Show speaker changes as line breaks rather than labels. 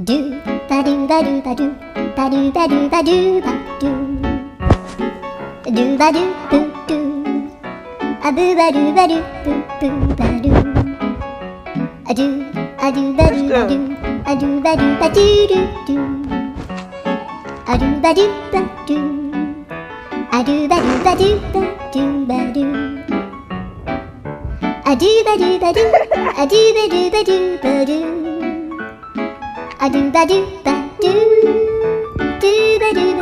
do ba do ba do ba do ba do ba do ba do ba do ba do boo do a boo ba do ba do boo boo ba do a do ba do ba do a do ba do ba do do do a do ba do ba do a do ba do ba do ba do ba do a do ba do ba do a do ba do ba do ba do a do ba do ba do ba do